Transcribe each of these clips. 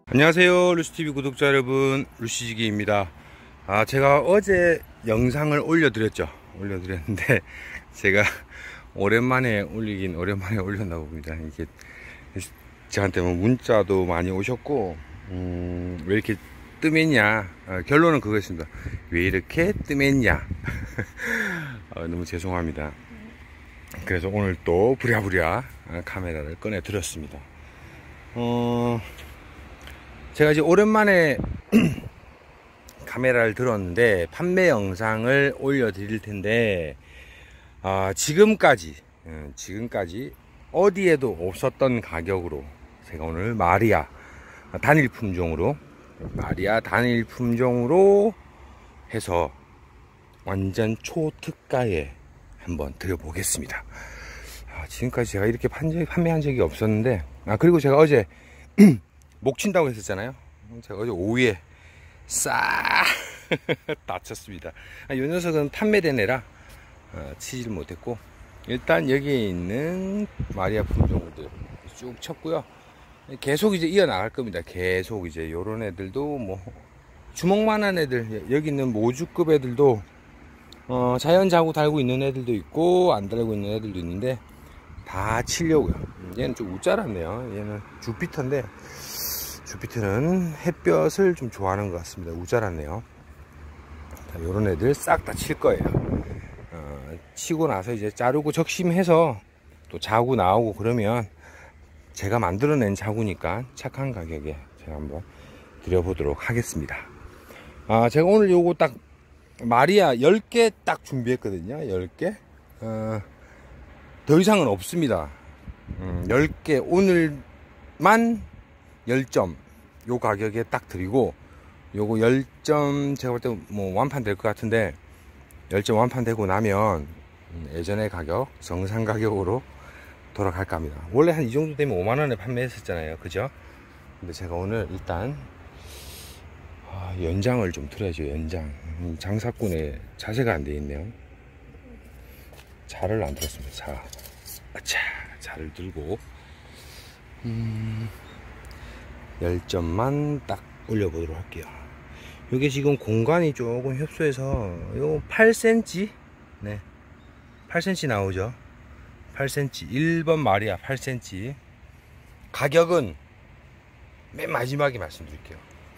안녕하세요, 루시TV 구독자 여러분, 루시지기입니다. 제가 어제 영상을 올려드렸는데 제가 오랜만에 올렸나 봅니다. 이게 저한테 뭐 문자도 많이 오셨고 왜 이렇게 뜸했냐, 결론은 그거였습니다. 왜 이렇게 뜸했냐. 너무 죄송합니다. 그래서 오늘 또 부랴부랴 카메라를 꺼내 드렸습니다. 제가 이제 오랜만에 카메라를 들었는데 판매 영상을 올려드릴 텐데, 지금까지 어디에도 없었던 가격으로 제가 오늘 마리아 단일 품종으로 해서 완전 초특가에 한번 드려보겠습니다. 지금까지 제가 이렇게 판매한 적이 없었는데, 그리고 제가 어제 목 친다고 했었잖아요. 제가 어제 오후에 싹 다쳤습니다. 이 녀석은 판매된 애라 치지를 못했고, 일단 여기에 있는 마리아 품종들 쭉 쳤고요. 계속 이제 이어나갈 겁니다. 계속 이제 요런 애들도 뭐 주먹만한 애들, 여기 있는 모주급 애들도 자연 자구 달고 있는 애들도 있고 안 달고 있는 애들도 있는데 다 치려고요. 얘는 좀 우짜랐네요. 얘는 주피터인데, 주피터는 햇볕을 좀 좋아하는 것 같습니다. 우짜랐네요. 요런 애들 싹 다 칠 거예요. 치고 나서 이제 자르고 적심해서 또 자구 나오고 그러면 제가 만들어낸 자구니까 착한 가격에 제가 한번 드려보도록 하겠습니다. 제가 오늘 요거 딱 마리아 10개 딱 준비했거든요. 10개. 더 이상은 없습니다. 10개 오늘만 10점 요 가격에 딱 드리고, 요거 10점 제가 볼 때 뭐 완판될 것 같은데, 10점 완판되고 나면 예전의 가격, 정상 가격으로 돌아갈까 합니다. 원래 한 이 정도 되면 5만원에 판매했었잖아요, 그죠? 근데 제가 오늘 일단 연장을 좀 드려야죠. 연장. 장사꾼의 자세가 안 돼 있네요. 자를 안 들었습니다. 자를 들고 10점만 딱 올려보도록 할게요. 이게 지금 공간이 조금 협소해서 요 8cm, 네, 8cm 나오죠. 8cm 1번 마리아 8cm. 가격은 맨 마지막에 말씀드릴게요.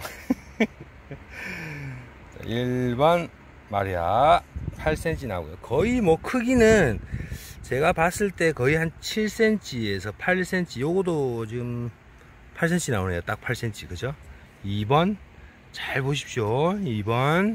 1번 마리아 8cm 나오고요. 거의 뭐 크기는 제가 봤을 때 거의 한 7cm에서 8cm, 요거도 지금 8cm 나오네요. 딱 8cm, 그죠? 2번 잘 보십시오. 2번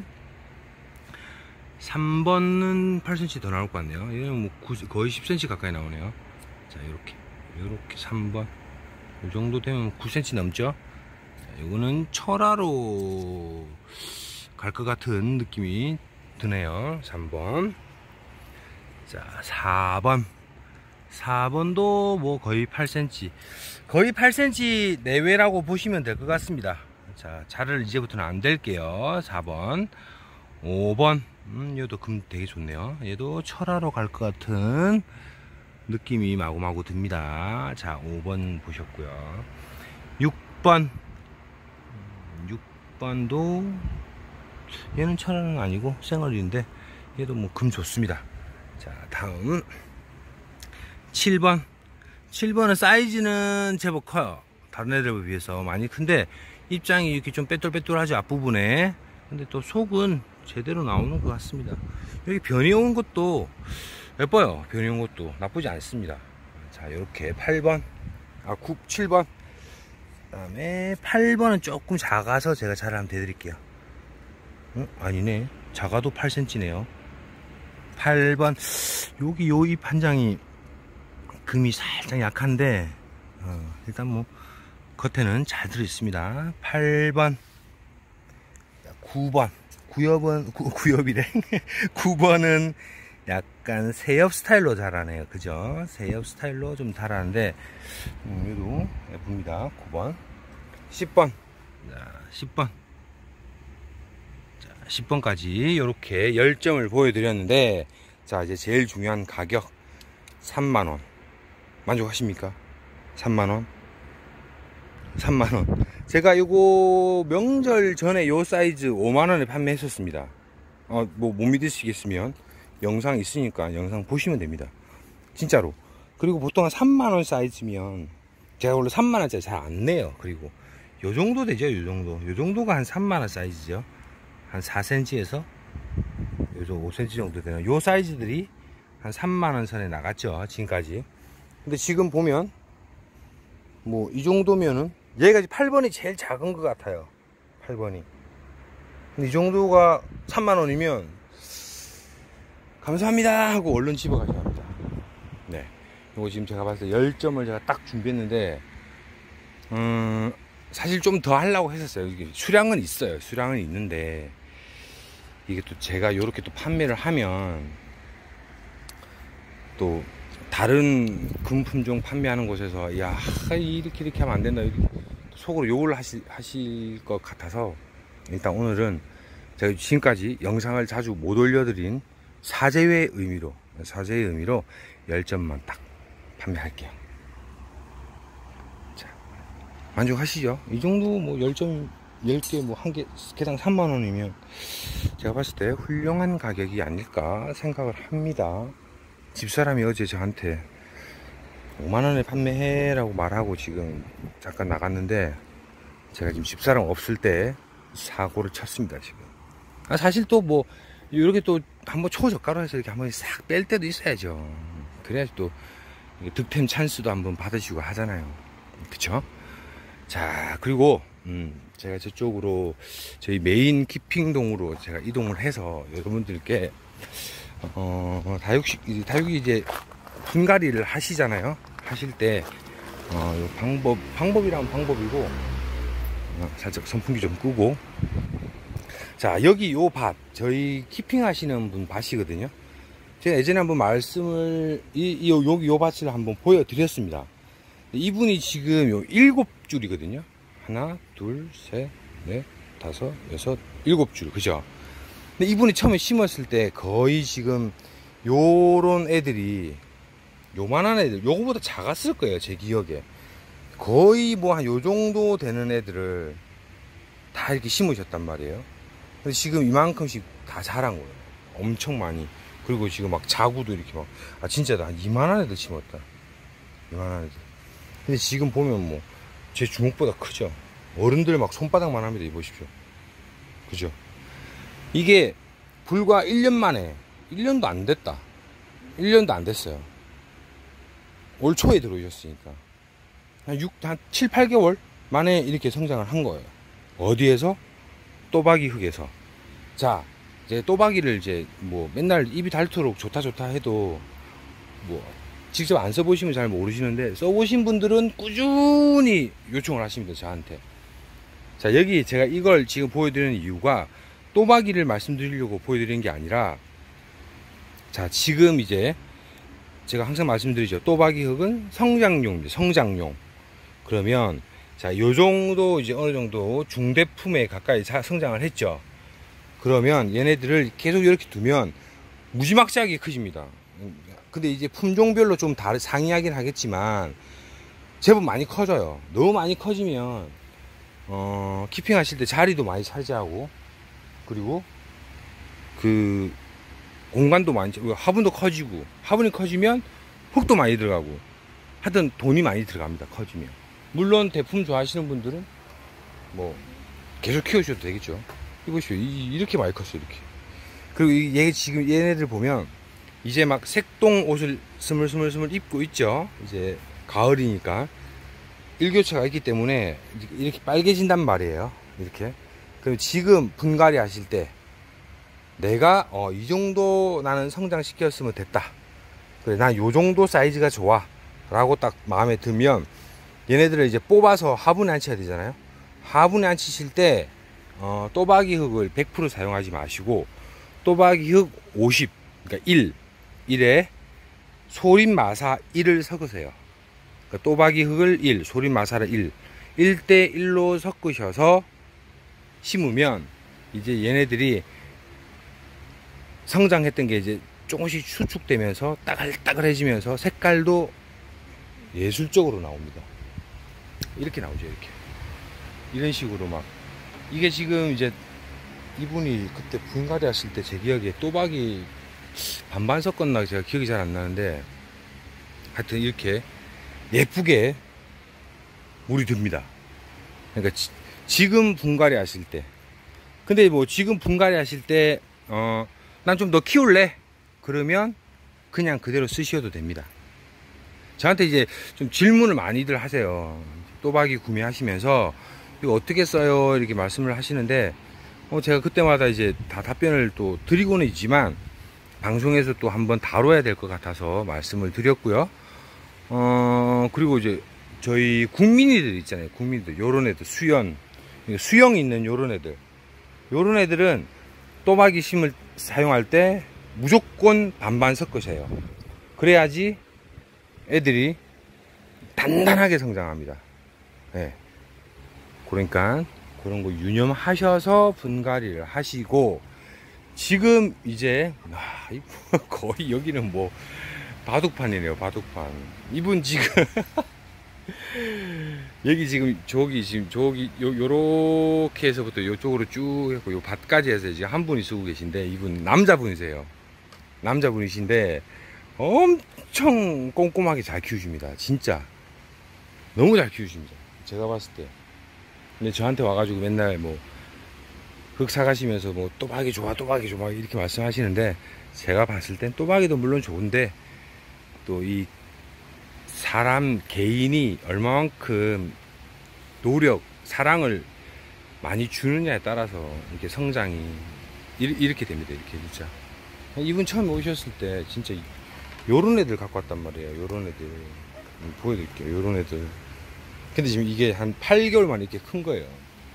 3번은 8cm 더 나올 것 같네요. 얘는 뭐 거의 10cm 가까이 나오네요. 자, 요렇게 3번 요 정도 되면 9cm 넘죠. 자, 요거는 철화로 갈 것 같은 느낌이 드네요. 3번. 자, 4번도 뭐 거의 8cm 내외라고 보시면 될 것 같습니다. 자, 자를 이제부터는 안 댈게요. 4번. 5번 얘도 금 되게 좋네요. 얘도 철화로 갈 것 같은 느낌이 마구마구 듭니다. 자, 5번 보셨고요. 6번도 얘는 철화는 아니고 생얼인데 얘도 뭐 금 좋습니다. 자, 다음 7번은 사이즈는 제법 커요. 다른 애들에 비해서 많이 큰데 입장이 이렇게 좀 빼뚤빼뚤하죠, 앞부분에. 근데 또 속은 제대로 나오는 것 같습니다. 여기 변이 온 것도 예뻐요. 변이 온 것도 나쁘지 않습니다. 자, 요렇게 7번. 그 다음에 8번은 조금 작아서 제가 자를 한번 대드릴게요. 아니네. 작아도 8cm네요. 8번. 여기 요 잎 한 장이 금이 살짝 약한데, 일단 뭐 겉에는 잘 들어있습니다. 8번. 9번이래. 9번은 약간 새엽 스타일로 자라네요. 그죠? 새엽 스타일로 좀 자라는데, 얘도 예쁩니다. 9번. 10번. 자, 10번. 자, 10번까지 이렇게 10점을 보여드렸는데, 자, 이제 제일 중요한 가격 3만원 만족하십니까? 3만원 3만원 제가 요거 명절 전에 요 사이즈 5만원에 판매했었습니다. 뭐 못 믿으시겠으면 영상 있으니까 영상 보시면 됩니다. 진짜로. 그리고 보통 한 3만원 사이즈면 제가 원래 3만원짜리 잘 안 내요. 그리고 요 정도 되죠. 요 정도가 한 3만원 사이즈죠. 한 4cm에서 요 5cm 정도 되는 요 사이즈들이 한 3만원 선에 나갔죠. 지금까지. 근데 지금 보면 뭐 이 정도면은 얘가 8번이 제일 작은 것 같아요. 8번이. 근데 이 정도가 3만원이면 감사합니다 하고 얼른 집어 가셔야 합니다. 네. 이거 지금 제가 봤을 때 10점을 제가 딱 준비했는데 사실 좀 더 하려고 했었어요. 이게 수량은 있어요. 수량은 있는데 이게 또 제가 요렇게 또 판매를 하면 또 다른 금품종 판매하는 곳에서 야 이렇게 하면 안 된다 이렇게 속으로 욕을 하실 것 같아서 일단 오늘은 제가 지금까지 영상을 자주 못 올려드린 사죄의 의미로 10점만 딱 판매할게요. 자, 만족하시죠? 이 정도 뭐 10점 10개 뭐 한 개당 3만원이면 제가 봤을 때 훌륭한 가격이 아닐까 생각을 합니다. 집사람이 어제 저한테 5만원에 판매해라고 말하고 지금 잠깐 나갔는데 제가 지금 집사람 없을 때 사고를 쳤습니다. 지금 사실 또 뭐 이렇게 또 한번 초저가로 해서 이렇게 한번 싹 뺄 때도 있어야죠. 그래야지 또 득템 찬스도 한번 받으시고 하잖아요. 그쵸? 자, 그리고 제가 저쪽으로 저희 메인 키핑동으로 제가 이동을 해서 여러분들께 다육이 이제 분갈이를 하시잖아요. 하실 때 요 방법이라면 방법이고 살짝 선풍기 좀 끄고. 자, 여기 요 밭 저희 키핑 하시는 분 밭이거든요. 제가 예전에 한번 말씀을 여기 요 밭을 한번 보여드렸습니다. 이분이 지금 요 7줄이거든요 하나 둘 셋 넷 다섯 여섯 7줄 그죠? 근데 이분이 처음에 심었을 때 거의 지금 요런 애들이 요만한 애들 요거보다 작았을 거예요. 제 기억에 거의 뭐 한 요 정도 되는 애들을 다 이렇게 심으셨단 말이에요. 근데 지금 이만큼씩 다 자란 거예요. 엄청 많이. 그리고 지금 막 자구도 이렇게 막 진짜 나 이만한 애들 심었다. 이만한 애들. 근데 지금 보면 뭐 제 주먹보다 크죠. 어른들 막 손바닥만 합니다. 이 보십시오. 그죠? 이게 불과 1년 만에 1년도 안 됐다. 1년도 안 됐어요. 올 초에 들어오셨으니까 한 7, 8개월 만에 이렇게 성장을 한 거예요. 어디에서? 또박이 흙에서. 자, 이제 또박이를 이제 뭐 맨날 입이 닳도록 좋다 해도 뭐 직접 안 써보시면 잘 모르시는데 써보신 분들은 꾸준히 요청을 하십니다. 저한테. 자, 여기 제가 이걸 지금 보여드리는 이유가 또박이를 말씀드리려고 보여드리는 게 아니라, 자, 지금 이제 제가 항상 말씀드리죠. 또박이 흙은 성장용입니다. 성장용. 그러면 자, 요 정도 이제 어느 정도 중대품에 가까이 성장을 했죠. 그러면 얘네들을 계속 이렇게 두면 무지막지하게 커집니다. 근데 이제 품종별로 좀 상이하긴 하겠지만 제법 많이 커져요. 너무 많이 커지면 키핑 하실 때 자리도 많이 차지하고, 그리고 그 공간도 많이, 화분도 커지고, 화분이 커지면 흙도 많이 들어가고, 하여튼 돈이 많이 들어갑니다. 커지면. 물론 대품 좋아하시는 분들은 뭐 계속 키우셔도 되겠죠. 이보시오. 이렇게 많이 컸어요. 이렇게. 그리고 지금 얘네들 보면 이제 막 색동 옷을 스물스물 입고 있죠. 이제 가을이니까 일교차가 있기 때문에 이렇게 빨개진단 말이에요. 이렇게. 그럼 지금 분갈이 하실 때 내가 이 정도 나는 성장시켰으면 됐다. 그래, 난 요 정도 사이즈가 좋아 라고 딱 마음에 들면 얘네들을 이제 뽑아서 화분에 앉혀야 되잖아요. 화분에 앉히실 때 또박이 흙을 100% 사용하지 마시고 또박이 흙 50, 그러니까 1에 소림마사 1을 섞으세요. 그러니까 또박이 흙을 1, 소림마사를 1대 1로 섞으셔서 심으면 이제 얘네들이 성장했던 게 이제 조금씩 수축되면서 따글따글해지면서 색깔도 예술적으로 나옵니다. 이렇게 나오죠. 이렇게 이런 식으로 막. 이게 지금 이제 이분이 그때 분갈이 하실 때 제 기억에 또박이 반반 섞었나 제가 기억이 잘 안 나는데, 하여튼 이렇게 예쁘게 물이 듭니다. 그러니까 지금 분갈이 하실 때, 근데 뭐 지금 분갈이 하실 때 난 좀 더 키울래 그러면 그냥 그대로 쓰셔도 됩니다. 저한테 이제 좀 질문을 많이들 하세요. 또박이 구매하시면서 이거 어떻게 써요 이렇게 말씀을 하시는데, 제가 그때마다 이제 다 답변을 또 드리고는 있지만 방송에서 또 한번 다뤄야 될 것 같아서 말씀을 드렸고요. 그리고 이제 저희 국민이들 있잖아요. 국민들, 요런 애들, 수영 있는 요런 애들은 또박이 심을 사용할 때 무조건 반반 섞으셔요. 그래야지 애들이 단단하게 성장합니다. 네. 그러니까 그런 거 유념하셔서 분갈이를 하시고, 지금 이제 거의 여기는 뭐 바둑판이네요. 바둑판. 이분 지금 여기 지금 저기 요렇게 해서부터 요쪽으로 쭉 했고 요 밭까지 해서 지금 한 분이 쓰고 계신데, 이분 남자분이세요. 남자분이신데 엄청 꼼꼼하게 잘 키우십니다. 진짜 너무 잘 키우십니다. 제가 봤을 때. 근데 저한테 와가지고 맨날 뭐 흙 사가시면서 뭐 또박이 좋아 이렇게 말씀하시는데, 제가 봤을 땐 또박이도 물론 좋은데 또 이 사람 개인이 얼마만큼 노력, 사랑을 많이 주느냐에 따라서 이렇게 성장이 이렇게 됩니다. 이렇게 진짜. 이분 처음 오셨을 때 진짜 요런 애들 갖고 왔단 말이에요. 요런 애들 보여드릴게요. 요런 애들. 근데 지금 이게 한 8개월 만에 이렇게 큰 거예요.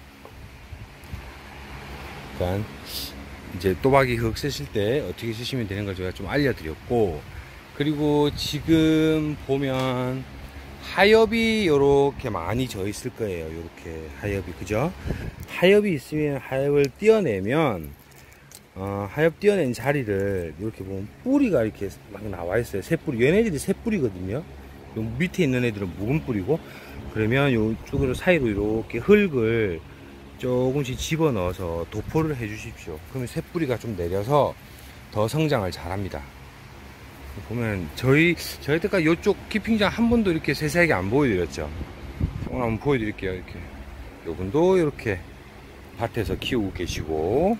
그러니까 이제 또박이 흙 쓰실 때 어떻게 쓰시면 되는 걸 제가 좀 알려드렸고, 그리고 지금 보면 하엽이 요렇게 많이 져 있을 거예요. 요렇게 하엽이, 그죠? 하엽이 있으면 하엽을 떼어내면 하엽 떼어낸 자리를 이렇게 보면 뿌리가 이렇게 막 나와 있어요. 새뿌리. 얘네들이 새뿌리거든요. 요 밑에 있는 애들은 묵은 뿌리고, 그러면 요쪽으로 사이로 이렇게 흙을 조금씩 집어 넣어서 도포를 해 주십시오. 그러면 새뿌리가 좀 내려서 더 성장을 잘 합니다. 보면 저희 때까지 요쪽 키핑장 한 번도 이렇게 세세하게 안 보여드렸죠. 오늘 한번 보여드릴게요. 이렇게 요분도 이렇게 밭에서 키우고 계시고,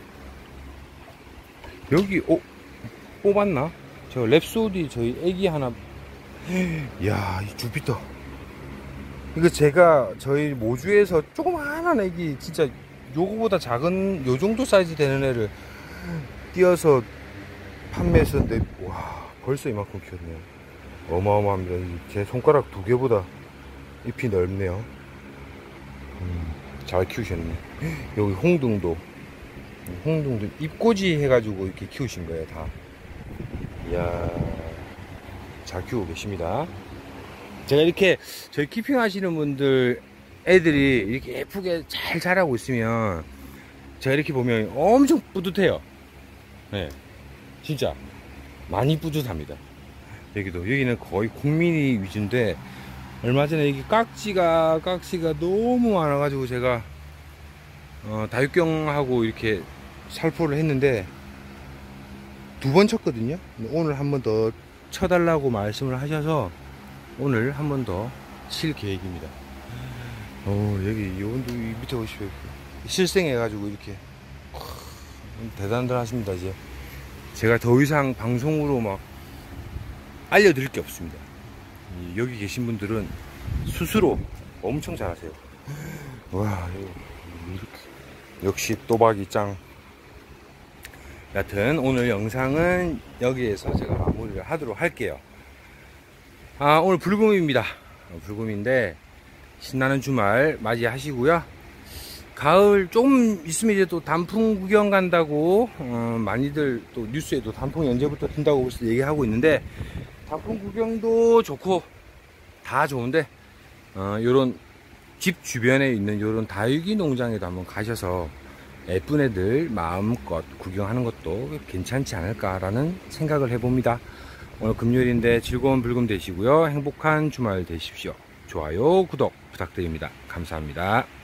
여기 뽑았나? 저 랩소디 저희 애기 하나. 이야, 이 주피터 이거 제가 저희 모주에서 조그마한 애기, 진짜 요거보다 작은 요 정도 사이즈 되는 애를 띄어서 판매했었는데, 와, 벌써 이만큼 키웠네요. 어마어마합니다. 제 손가락 2개보다 잎이 넓네요. 잘 키우셨네. 여기 홍등도 잎꽂이 해가지고 이렇게 키우신 거예요, 다. 이야, 잘 키우고 계십니다. 제가 이렇게 저희 키핑 하시는 분들 애들이 이렇게 예쁘게 잘 자라고 있으면 제가 이렇게 보면 엄청 뿌듯해요. 네, 진짜 많이 뿌듯합니다. 여기는 거의 국민이 위주인데, 얼마 전에 여기 깍지가 너무 많아가지고 제가 다육경하고 이렇게 살포를 했는데 2번 쳤거든요. 오늘 한 번 더 쳐달라고 말씀을 하셔서 오늘 한 번 더 칠 계획입니다. 여기 요분도 밑에 보시면 실생해가지고 이렇게 대단들 하십니다. 이제 제가 더 이상 방송으로 막 알려드릴 게 없습니다. 여기 계신 분들은 스스로 엄청 잘하세요. 와, 이렇게 역시 또박이 짱. 여튼 오늘 영상은 여기에서 제가 마무리를 하도록 할게요. 오늘 불금입니다. 불금인데 신나는 주말 맞이하시고요. 가을 조금 있으면 이제 또 단풍 구경 간다고 많이들 또 뉴스에도 단풍이 언제부터 핀다고 벌써 얘기하고 있는데, 단풍 구경도 좋고 다 좋은데 요런 집 주변에 있는 요런 다육이 농장에도 한번 가셔서 예쁜 애들 마음껏 구경하는 것도 괜찮지 않을까라는 생각을 해봅니다. 오늘 금요일인데 즐거운 불금 되시고요. 행복한 주말 되십시오. 좋아요, 구독 부탁드립니다. 감사합니다.